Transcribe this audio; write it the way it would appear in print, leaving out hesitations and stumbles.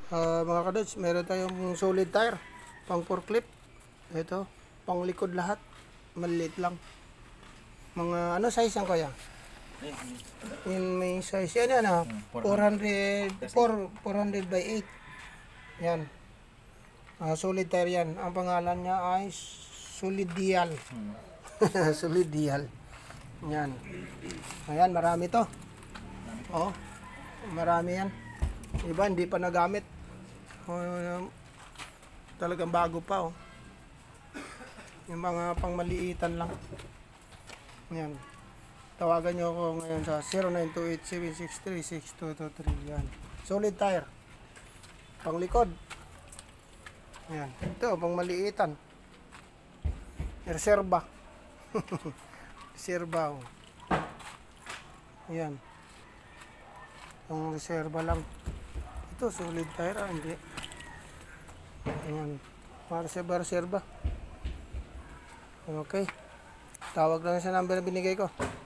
Mga kadods, meron tayong solid tire, pang forklift. Ito, pang likod lahat. Maliit lang. Mga ano size yan kuya? Yung may size yan, ano? 400 by 8. Yan. Solid tire yan. Ang pangalan niya ay Solid Dial. Solid Dial. Yan. Ayan, marami to. Oh, marami yan. Iba hindi pa nagamit. Talagang bago pa, oh. Yung mga pangmaliitan lang. Yan. Tawagan nyo ako ngayon sa 0928-763-6223. Yan. Solid tire. Panglikod. Yan. Ito, pangmaliitan. Reserva. Reserva, oh. Yan. Pang reserva lang. Ito, solid tire, hindi. Ayan. Reserva. Okay. Tawag lang sa number na binigay ko.